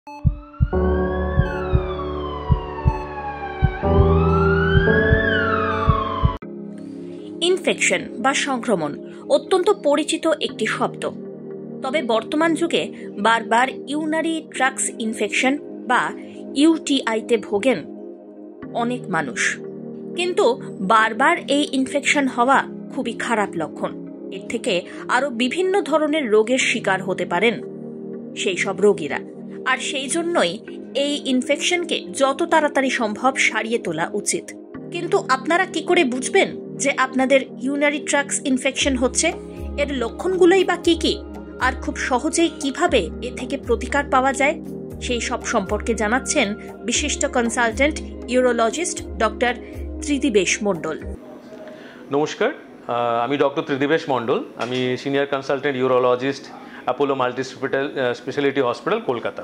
Infection বা সংক্রমণ অত্যন্ত পরিচিত একটি শব্দ। তবে বর্তমান যুগে বারবার ইউরিনারি ট্র্যাক্ট ইনফেকশন বা ইউটিআইতে ভোগেন অনেক মানুষ। কিন্তু বারবার এই ইনফেকশন হওয়া খুবই খারাপ লক্ষণ। এর থেকে আরও বিভিন্ন ধরনের রোগের শিকার হতে পারেন সেই সব রোগীরা। আর সেই জন্যই এই ইনফেকশনকে যত তাড়াতাড়ি সম্ভব সারিয়ে তোলা উচিত। কিন্তু আপনারা কি করে বুঝবেন যে আপনাদের ইউরিনারি ট্র্যাক্ট ইনফেকশন হচ্ছে? এর লক্ষণগুলোই বা কি কি, আর খুব সহজেই কিভাবে এ থেকে প্রতিকার পাওয়া যায়, সেই সব সম্পর্কে জানাচ্ছেন বিশিষ্ট consultant urologist doctor Tridibesh Mondal. নমস্কার, আমি ডক্টর ত্রিদিবেশ মণ্ডল। আমি senior consultant urologist, Apollo multi speciality hospital, Kolkata.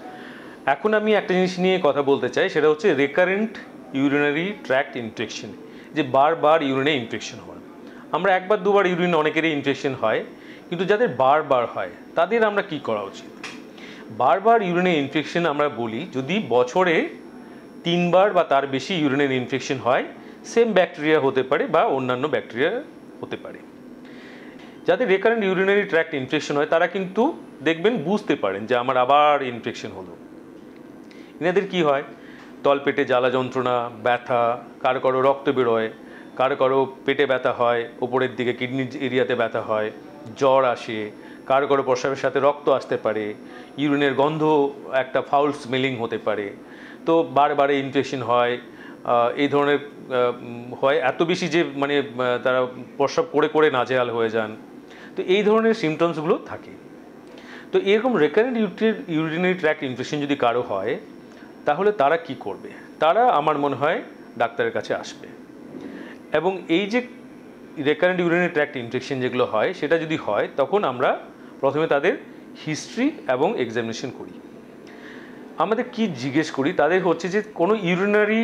এখন আমি একটা জিনিস নিয়ে কথা বলতে চাই, সেটা হচ্ছে রিকারেন্ট ইউরিনারি ট্র্যাক্ট ইনফেকশন, যে বারবার ইউরিনে ইনফেকশন হয়। আমরা একবার দুবার ইউরিন অনেকেরই ইনফেকশন হয়, কিন্তু যাদের বারবার হয় তাদের আমরা কি করা উচিত? বারবার ইউরিনে ইনফেকশন আমরা বলি যদি বছরে 3 বার বা তার বেশি ইউরিনের ইনফেকশন হয়, সেম ব্যাকটেরিয়া হতে পারে বা অন্যান্য ব্যাকটেরিয়া হতে পারে। যাদের রিকারেন্ট ইউরিনারি ট্র্যাক্ট ইনফেকশন হয় তারা কিন্তু দেখবেন বুঝতে পারেন যে আমার আবার ইনফেকশন হলো। এনাদের কি হয়? তলপেটে জ্বালা যন্ত্রণা, ব্যথা, কারো কারো রক্ত বেরোয়, কারো কারো পেটে ব্যথা হয়, ওপরের দিকে কিডনি এরিয়াতে ব্যথা হয়, জ্বর আসে, কারো কারো প্রস্রাবের সাথে রক্ত আসতে পারে, ইউরিনের গন্ধ একটা ফাউল স্মেলিং হতে পারে। তো বারবারে ইনফেকশন হয়, এই ধরনের হয় এত বেশি যে মানে তারা প্রস্রাব করে করে নাজেহাল হয়ে যান। তো এই ধরনের সিমটমসগুলো থাকে। তো এরকম রিকারেন্ট ইউরিনারি ট্র্যাক্ট ইনফেকশন যদি কারো হয়, তাহলে তারা কি করবে? তারা আমার মনে হয় ডাক্তারের কাছে আসবে। এবং এই যে রিকারেন্ট ইউরিনারি ট্র্যাক্ট ইনফেকশন যেগুলো হয়, সেটা যদি হয় তখন আমরা প্রথমে তাদের হিস্ট্রি এবং এক্সামিনেশন করি। আমাদের কি জিজ্ঞেস করি? তাদের হচ্ছে যে কোনো ইউরিনারি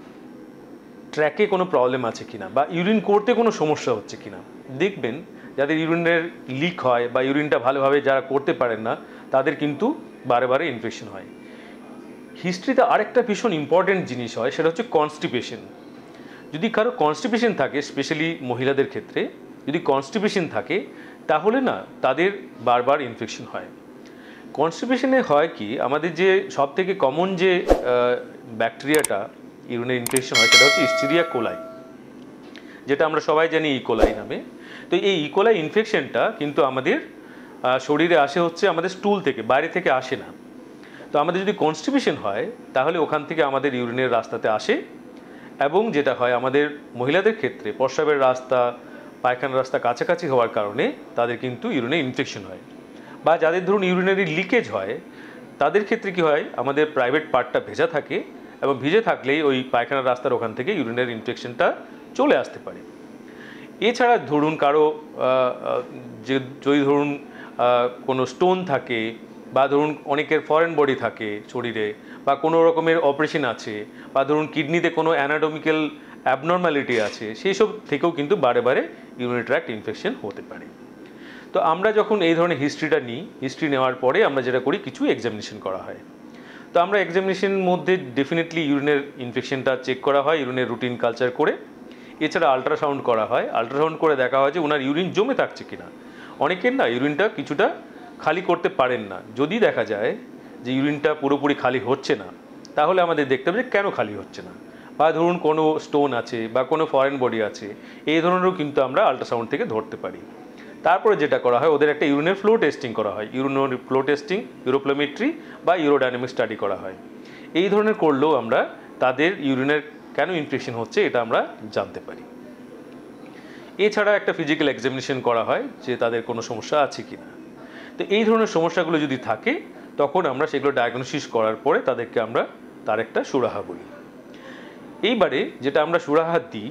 ট্র্যাকে কোনো প্রবলেম আছে কিনা, বা ইউরিন করতে কোনো সমস্যা হচ্ছে কিনা। দেখবেন যাদের ইউরিনের লিক হয় বা ইউরিনটা ভালোভাবে যারা করতে পারেন না, তাদের কিন্তু বারে বারে ইনফেকশন হয়। হিস্ট্রিতে আরেকটা ভীষণ ইম্পর্টেন্ট জিনিস হয়, সেটা হচ্ছে কনস্টিপেশন। যদি কারো কনস্টিপেশন থাকে, স্পেশালি মহিলাদের ক্ষেত্রে যদি কনস্টিপেশন থাকে, তাহলে না তাদের বারবার ইনফেকশন হয়। কনস্টিপেশনে হয় কি, আমাদের যে সব থেকে কমন যে ব্যাকটেরিয়াটা ইউরিনে ইনফেকশন হয়, সেটা হচ্ছে ইস্টেরিয়া কোলাই, যেটা আমরা সবাই জানি ইকোলাই নামে। তো এই ইকোলাই ইনফেকশনটা কিন্তু আমাদের শরীরে আসে হচ্ছে আমাদের স্টুল থেকে, বাইরে থেকে আসে না। তো আমাদের যদি কনস্টিপেশন হয়, তাহলে ওখান থেকে আমাদের ইউরিনের রাস্তাতে আসে, এবং যেটা হয় আমাদের মহিলাদের ক্ষেত্রে প্রস্রাবের রাস্তা, পায়খানার রাস্তা কাছাকাছি হওয়ার কারণে তাদের কিন্তু ইউরিনে ইনফেকশন হয়। বা যাদের ধরুন ইউরিনারি লিকেজ হয়, তাদের ক্ষেত্রে কি হয়, আমাদের প্রাইভেট পার্টটা ভেজা থাকে, এবং ভিজে থাকলেই ওই পায়খানার রাস্তার ওখান থেকে ইউরিনারি ইনফেকশনটা চলে আসতে পারে। এছাড়া ধরুন কারো যদি ধরুন কোনো স্টোন থাকে, বা ধরুন অনেকের ফরেন বডি থাকে শরীরে, বা কোনো রকমের অপারেশন আছে, বা ধরুন কিডনিতে কোনো অ্যানাটমিক্যাল অ্যাবনর্ম্যালিটি আছে, সেই সব থেকেও কিন্তু বারে বারে ইউরিনারি ট্র্যাক্ট ইনফেকশন হতে পারে। তো আমরা যখন এই ধরনের হিস্ট্রিটা নিই, হিস্ট্রি নেওয়ার পরে আমরা যেটা করি, কিছু এক্সামিনেশন করা হয়। তো আমরা এক্সামিনেশনের মধ্যে ডেফিনেটলি ইউরিনের ইনফেকশনটা চেক করা হয়, ইউরিনের রুটিন কালচার করে। এছাড়া আল্ট্রাসাউন্ড করা হয়। আল্ট্রাসাউন্ড করে দেখা হয় যে ওনার ইউরিন জমে থাকছে কিনা। অনেকের না ইউরিনটা কিছুটা খালি করতে পারেন না। যদি দেখা যায় যে ইউরিনটা পুরোপুরি খালি হচ্ছে না, তাহলে আমাদের দেখতে হবে যে কেন খালি হচ্ছে না, বা ধরুন কোনো স্টোন আছে বা কোনো ফরেন বডি আছে, এই ধরনেরও কিন্তু আমরা আল্ট্রাসাউন্ড থেকে ধরতে পারি। তারপরে যেটা করা হয়, ওদের একটা ইউরিনের ফ্লো টেস্টিং করা হয়, ইউরিনারি ফ্লো টেস্টিং, ইউরোপ্লোমেট্রি বা ইউরোডাইনামিক স্টাডি করা হয়। এই ধরনের করলেও আমরা তাদের ইউরিনের কেন ইনফেকশন হচ্ছে এটা আমরা জানতে পারি। এছাড়া একটা ফিজিক্যাল এক্সামিনেশন করা হয় যে তাদের কোনো সমস্যা আছে কি না। তো এই ধরনের সমস্যাগুলো যদি থাকে, তখন আমরা সেগুলো ডায়াগনোসিস করার পরে তাদেরকে আমরা তার একটা সুরাহা বলি। এইবারে যেটা আমরা সুরাহা দিই,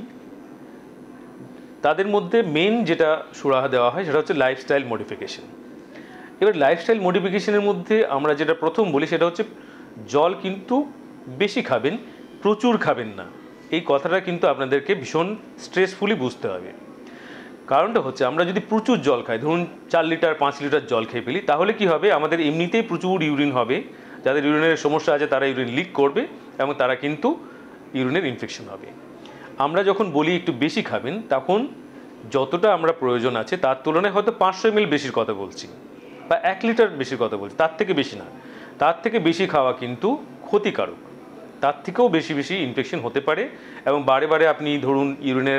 তাদের মধ্যে মেন যেটা সুরাহা দেওয়া হয় সেটা হচ্ছে লাইফস্টাইল মডিফিকেশন। এবার লাইফস্টাইল মডিফিকেশনের মধ্যে আমরা যেটা প্রথম বলি সেটা হচ্ছে জল কিন্তু বেশি খাবেন, প্রচুর খাবেন না। এই কথাটা কিন্তু আপনাদেরকে ভীষণ স্ট্রেসফুলি বুঝতে হবে। কারণটা হচ্ছে আমরা যদি প্রচুর জল খাই, ধরুন 4 লিটার 5 লিটার জল খেয়ে ফেলি, তাহলে কি হবে, আমাদের এমনিতেই প্রচুর ইউরিন হবে, যাদের ইউরিনের সমস্যা আছে তারা ইউরিন লিক করবে এবং তারা কিন্তু ইউরিনের ইনফেকশন হবে। আমরা যখন বলি একটু বেশি খাবেন, তখন যতটা আমরা প্রয়োজন আছে তার তুলনায় হয়তো 500 ml বেশির কথা বলছি বা 1 লিটার বেশির কথা বলছি, তার থেকে বেশি না। তার থেকে বেশি খাওয়া কিন্তু ক্ষতিকারক, তার থেকেও বেশি বেশি ইনফেকশন হতে পারে। এবং বারে বারে আপনি ধরুন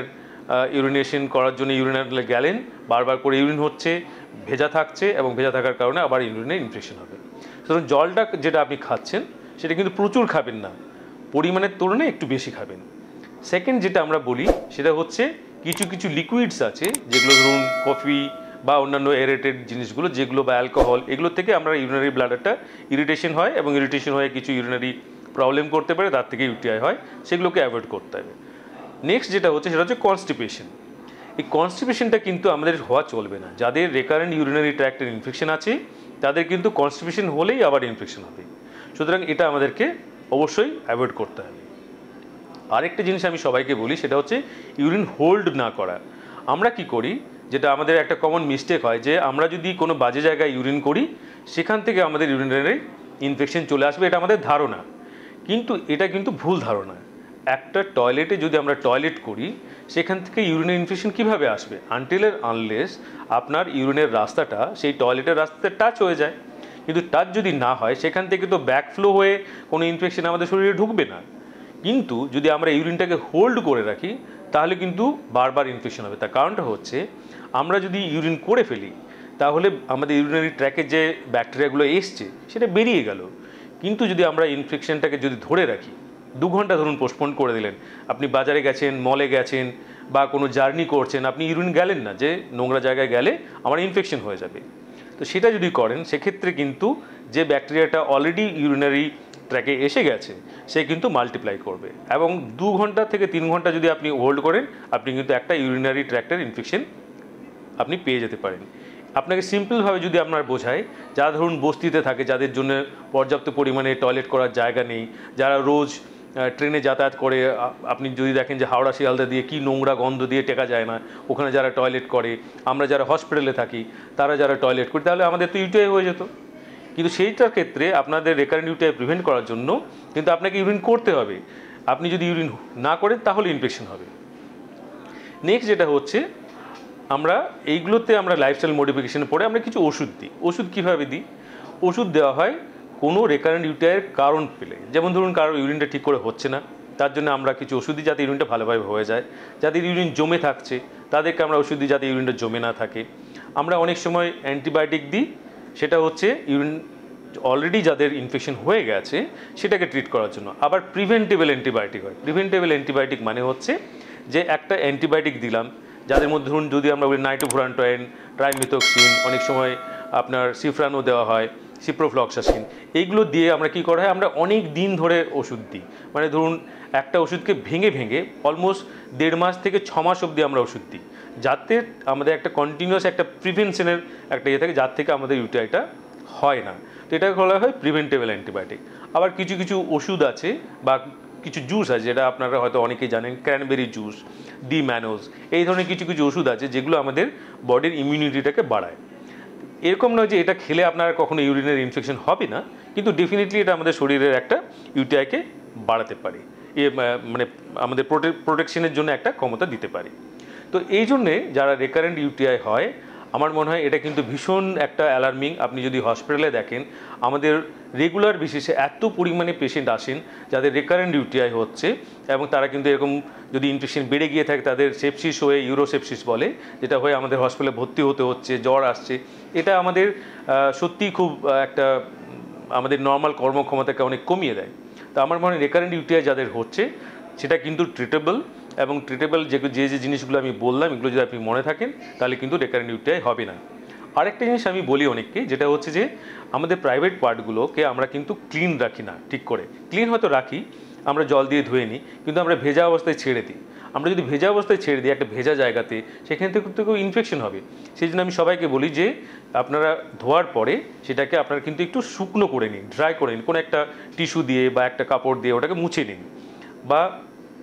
ইউরিনেশন করার জন্য ইউরিনালে গেলেন, বারবার করে ইউরিন হচ্ছে, ভেজা থাকছে এবং ভেজা থাকার কারণে আবার ইউরিনের ইনফেকশন হবে। সুতরাং জলটা যেটা আপনি খাচ্ছেন সেটা কিন্তু প্রচুর খাবেন না, পরিমাণের তুলনায় একটু বেশি খাবেন। সেকেন্ড যেটা আমরা বলি সেটা হচ্ছে কিছু কিছু লিকুইডস আছে যেগুলো ধরুন কফি বা অন্যান্য এরেটেড জিনিসগুলো যেগুলো বা অ্যালকোহল, এগুলো থেকে আমরা ইউরিনারি ব্লাডারটা ইরিটেশন হয় এবং ইরিটেশন হয়ে কিছু ইউরিনারি প্রবলেম করতে পারে, তার থেকে ইউটিআই হয়, সেগুলোকে অ্যাভয়েড করতে হবে। নেক্সট যেটা হচ্ছে সেটা হচ্ছে কনস্টিপেশন। এই কনস্টিপেশনটা কিন্তু আমাদের হওয়া চলবে না। যাদের রেকারেন্ট ইউরিনারি ট্র্যাক্টের ইনফেকশন আছে তাদের কিন্তু কনস্টিপেশন হলেই আবার ইনফেকশন হবে। সুতরাং এটা আমাদেরকে অবশ্যই অ্যাভয়েড করতে হবে। আরেকটা জিনিস আমি সবাইকে বলি সেটা হচ্ছে ইউরিন হোল্ড না করা। আমরা কি করি, যেটা আমাদের একটা কমন মিস্টেক হয়, যে আমরা যদি কোনো বাজে জায়গায় ইউরিন করি সেখান থেকে আমাদের ইউরিনারি ইনফেকশন চলে আসবে, এটা আমাদের ধারণা। কিন্তু এটা কিন্তু ভুল ধারণা। একটা টয়লেটে যদি আমরা টয়লেট করি সেখান থেকে ইউরিনের ইনফেকশন কীভাবে আসবে? আনটিল এন্ড আনলেস আপনার ইউরিনের রাস্তাটা সেই টয়লেটের রাস্তাতে টাচ হয়ে যায়। কিন্তু টাচ যদি না হয় সেখান থেকে তো ব্যাকফ্লো হয়ে কোনো ইনফেকশন আমাদের শরীরে ঢুকবে না। কিন্তু যদি আমরা ইউরিনটাকে হোল্ড করে রাখি তাহলে কিন্তু বারবার ইনফেকশন হবে। তার কারণটা হচ্ছে আমরা যদি ইউরিন করে ফেলি তাহলে আমাদের ইউরিনারি ট্র্যাকে যে ব্যাকটেরিয়াগুলো এসছে সেটা বেরিয়ে গেল। কিন্তু যদি আমরা ইনফেকশনটাকে যদি ধরে রাখি, 2 ঘন্টা ধরুন পোস্টপোন করে দিলেন, আপনি বাজারে গেছেন, মলে গেছেন বা কোনো জার্নি করছেন, আপনি ইউরিন গেলেন না, যে নোংরা জায়গায় গেলে আমার ইনফেকশন হয়ে যাবে। তো সেটা যদি করেন সেক্ষেত্রে কিন্তু যে ব্যাকটেরিয়াটা অলরেডি ইউরিনারি ট্র্যাকে এসে গেছে সে কিন্তু মাল্টিপ্লাই করবে এবং 2 ঘন্টা থেকে 3 ঘন্টা যদি আপনি হোল্ড করেন আপনি কিন্তু একটা ইউরিনারি ট্র্যাক্টের ইনফেকশন আপনি পেয়ে যেতে পারেন। আপনাকে সিম্পলভাবে যদি আপনার বোঝায়, যারা ধরুন বস্তিতে থাকে, যাদের জন্য পর্যাপ্ত পরিমাণে টয়লেট করার জায়গা নেই, যারা রোজ ট্রেনে যাতায়াত করে, আপনি যদি দেখেন যে হাওড়া শিয়ালদা দিয়ে কী নোংরা গন্ধ দিয়ে টেকা যায় না, ওখানে যারা টয়লেট করে, আমরা যারা হসপিটালে থাকি তারা যারা টয়লেট করি, তাহলে আমাদের তো ইউটিআই হয়ে যেত। কিন্তু সেইটার ক্ষেত্রে আপনাদের রেকারেন্ট ইউটিআই প্রিভেন্ট করার জন্য কিন্তু আপনাকে ইউরিন করতে হবে। আপনি যদি ইউরিন না করেন তাহলে ইনফেকশন হবে। নেক্সট যেটা হচ্ছে আমরা এইগুলোতে আমরা লাইফস্টাইল মডিফিকেশনে পড়ে আমরা কিছু ওষুধ দিই। ওষুধ কীভাবে দিই? ওষুধ দেওয়া হয় কোনো রেকারেন্ট ইউটিআইয়ের কারণ পেলে, যেমন ধরুন কারোর ইউরিনটা ঠিক করে হচ্ছে না, তার জন্য আমরা কিছু ওষুধ দিই যাতে ইউরিনটা ভালোভাবে হয়ে যায়। যাদের ইউরিন জমে থাকছে তাদেরকে আমরা ওষুধ দিই যাতে ইউরিনটা জমে না থাকে। আমরা অনেক সময় অ্যান্টিবায়োটিক দিই, সেটা হচ্ছে ইউরিন অলরেডি যাদের ইনফেকশন হয়ে গেছে সেটাকে ট্রিট করার জন্য। আবার প্রিভেন্টেবল অ্যান্টিবায়োটিক হয়। প্রিভেন্টেবল অ্যান্টিবায়োটিক মানে হচ্ছে যে একটা অ্যান্টিবায়োটিক দিলাম, যাদের মধ্যে ধরুন যদি আমরা বলি নাইট্রোফুরান্টয়েন, ট্রাইমিথক্সিন, অনেক সময় আপনার সিফ্রানো দেওয়া হয়, সিপ্রোফ্লক্সাসিন, এইগুলো দিয়ে আমরা কী করা হয়, আমরা অনেক দিন ধরে ওষুধ দিই। মানে ধরুন একটা ওষুধকে ভেঙে ভেঙে অলমোস্ট 1.5 মাস থেকে 6 মাস অবধি আমরা ওষুধ দিই, যাতে আমাদের একটা কন্টিনিউয়াস একটা প্রিভেনশনের একটা ইয়ে থাকে, যার থেকে আমাদের ইউটিআইটা হয় না। তো এটাকে বলা হয় প্রিভেন্টেবল অ্যান্টিবায়োটিক। আবার কিছু কিছু ওষুধ আছে বা কিছু জুস আছে, যেটা আপনারা হয়তো অনেকেই জানেন, ক্র্যানবেরি জুস, ডি ম্যানোজ, এই ধরনের কিছু কিছু ওষুধ আছে যেগুলো আমাদের বডির ইমিউনিটিটাকে বাড়ায়। এরকম নয় যে এটা খেলে আপনার কখনো ইউরিনের ইনফেকশন হবে না, কিন্তু ডেফিনেটলি এটা আমাদের শরীরের একটা ইউটিআইকে বাড়াতে পারে, মানে আমাদের প্রোটেকশনের জন্য একটা ক্ষমতা দিতে পারে। তো এই জন্যে যারা রেকারেন্ট ইউটিআই হয়, আমার মনে হয় এটা কিন্তু ভীষণ একটা অ্যালার্মিং। আপনি যদি হসপিটালে দেখেন আমাদের রেগুলার বেসিসে এত পরিমাণে পেশেন্ট আসেন যাদের রেকারেন্ট ইউটিআই হচ্ছে, এবং তারা কিন্তু এরকম যদি ইনফেকশন বেড়ে গিয়ে থাকে তাদের সেপসিস হয়ে, ইউরোসেপসিস বলে, যেটা হয়ে আমাদের হসপিটালে ভর্তি হতে হচ্ছে, জ্বর আসছে। এটা আমাদের সত্যিই খুব একটা আমাদের নর্মাল কর্মক্ষমতাকে অনেক কমিয়ে দেয়। তো আমার মনে হয় রেকারেন্ট ইউটিআই যাদের হচ্ছে সেটা কিন্তু ট্রিটেবল, এবং ট্রিটেবল যে যে জিনিসগুলো আমি বললাম এগুলো যদি আপনি মনে থাকেন তাহলে কিন্তু রেকারেন্ট ইউটিআই হবে না। আরেকটা জিনিস আমি বলি অনেককে, যেটা হচ্ছে যে আমাদের প্রাইভেট পার্টগুলোকে আমরা কিন্তু ক্লিন রাখি না ঠিক করে। ক্লিন হয়তো রাখি, আমরা জল দিয়ে ধুয়ে নিই, কিন্তু আমরা ভেজা অবস্থায় ছেড়ে দিই। আমরা যদি ভেজা অবস্থায় ছেড়ে দিই একটা ভেজা জায়গাতে, সেখান থেকে ইনফেকশন হবে। সেই জন্য আমি সবাইকে বলি যে আপনারা ধোয়ার পরে সেটাকে আপনারা কিন্তু একটু শুকনো করে নিন, ড্রাই করে নিন, কোনো একটা টিস্যু দিয়ে বা একটা কাপড় দিয়ে ওটাকে মুছে নিন। বা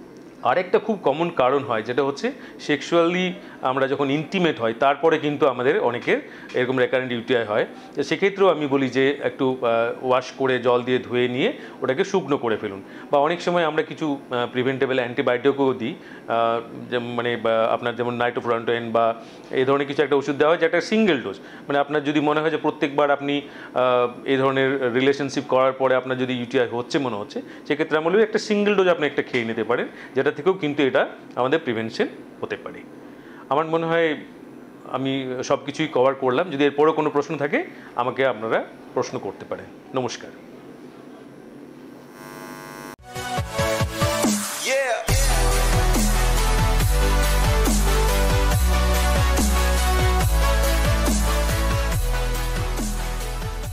আরেকটা খুব কমন কারণ হয় যেটা হচ্ছে সেক্সুয়ালি আমরা যখন ইন্টিমেট হয় তারপরে কিন্তু আমাদের অনেকের এরকম রেকারেন্ট ইউটিআই হয়। তো সেক্ষেত্রেও আমি বলি যে একটু ওয়াশ করে জল দিয়ে ধুয়ে নিয়ে ওটাকে শুকনো করে ফেলুন। বা অনেক সময় আমরা কিছু প্রিভেন্টেবল অ্যান্টিবায়োটিকও দিই, মানে আপনার যেমন নাইট্রোফুরান্টোয়েন বা এই ধরনের কিছু একটা ওষুধ দেওয়া হয় যেটা সিঙ্গেল ডোজ। মানে আপনার যদি মনে হয় যে প্রত্যেকবার আপনি এই ধরনের রিলেশনশিপ করার পরে আপনার যদি ইউটিআই হচ্ছে মনে হচ্ছে, সেক্ষেত্রে আমি বলি একটা সিঙ্গেল ডোজ আপনি একটা খেয়ে নিতে পারেন, যেটা থেকেও কিন্তু এটা আমাদের প্রিভেনশন হতে পারে। আমার মনে হয় আমি সব কিছুই কভার করলাম। যদি এরপরও কোনো প্রশ্ন থাকে আমাকে আপনারা প্রশ্ন করতে পারেন। নমস্কার।